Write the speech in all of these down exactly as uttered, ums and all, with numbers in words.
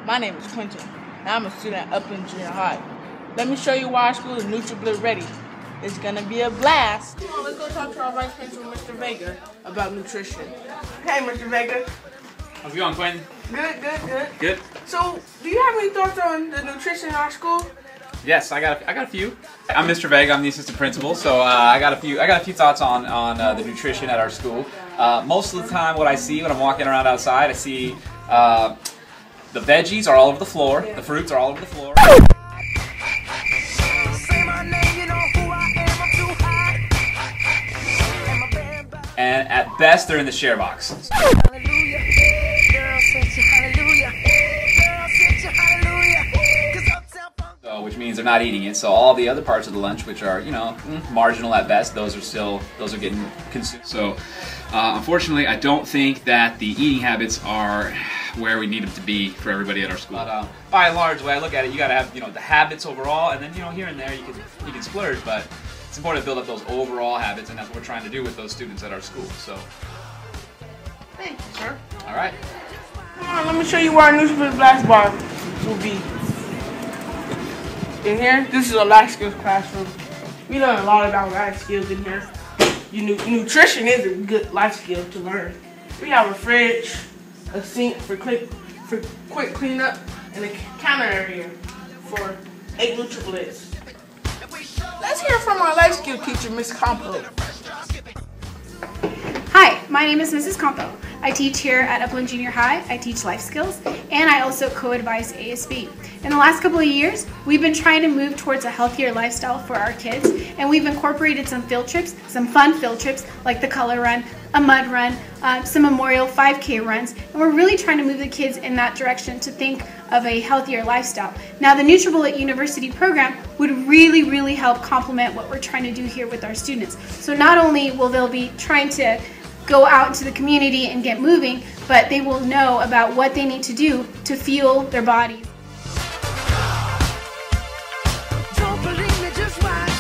My name is Quentin, and I'm a student at Upland Junior High. Let me show you why our school is Nutribullet ready. It's gonna be a blast. Come on, let's go talk to our Vice Principal, Mister Vega, about nutrition. Hey, Mister Vega. How's it going, Quentin? Good, good, good. Good. So, do you have any thoughts on the nutrition in our school? Yes, I got a, I got a few. I'm Mister Vega. I'm the assistant principal, so uh, I got a few I got a few thoughts on on uh, the nutrition at our school. Uh, most of the time, what I see when I'm walking around outside, I see uh, the veggies are all over the floor, the fruits are all over the floor. And at best, they're in the share box. So, which means they're not eating it. So all the other parts of the lunch, which are, you know, marginal at best, those are still, those are getting consumed. So uh, unfortunately, I don't think that the eating habits are where we need them to be for everybody at our school. But uh, by and large, the way I look at it, you got to have, you know, the habits overall, and then, you know, here and there you can you can splurge, but it's important to build up those overall habits, and that's what we're trying to do with those students at our school. So, thank you, sir. All right. Come on, let me show you where our Nutribullet Blast Bar will be. In here, this is a life skills classroom. We learn a lot about life skills in here. You know, nutrition is a good life skill to learn. We have a fridge, a sink for quick for quick cleanup, and a counter area for eight Nutribullets. Let's hear from our life skill teacher, Miss Compo. Hi, my name is Missus Compo. I teach here at Upland Junior High. I teach life skills, and I also co-advise A S B. In the last couple of years, we've been trying to move towards a healthier lifestyle for our kids, and we've incorporated some field trips, some fun field trips like the color run, a mud run, uh, some memorial five K runs, and we're really trying to move the kids in that direction to think of a healthier lifestyle. Now, the Nutribullet University program would really, really help complement what we're trying to do here with our students. So not only will they be trying to go out into the community and get moving, but they will know about what they need to do to fuel their bodies. Don't believe me, just watch.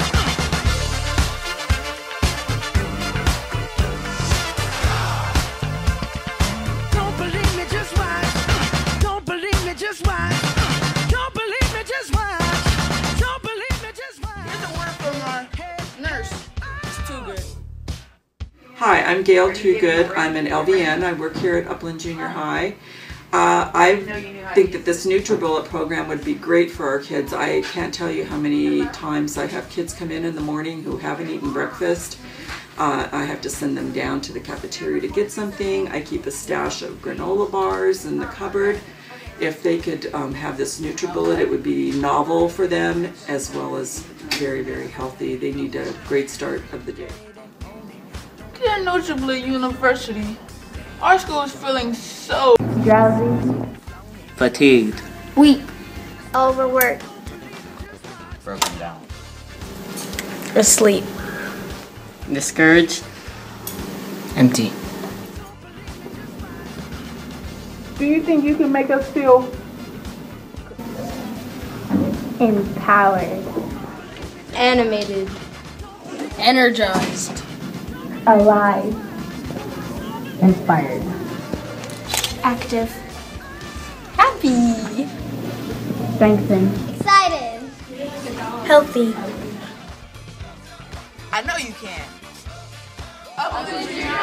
Don't believe me, just watch. Don't believe me, just watch. Don't believe me, just watch. Don't believe me, just watch. Here's a word from our nurse. It's too good. Hi, I'm Gail Too Good. I'm an L V N. I work here at Upland Junior High. Uh, I think that this Nutribullet program would be great for our kids. I can't tell you how many times I have kids come in in the morning who haven't eaten breakfast. Uh, I have to send them down to the cafeteria to get something. I keep a stash of granola bars in the cupboard. If they could um, have this Nutribullet, it would be novel for them as well as very, very healthy. They need a great start of the day. Dear Nutribullet University, our school is feeling so drowsy, fatigued, weak, overworked, broken down, asleep, discouraged, empty. Do you think you can make us feel empowered, animated, energized, alive, inspired, active, happy, strengthened, excited, healthy? I know you can. Upland Junior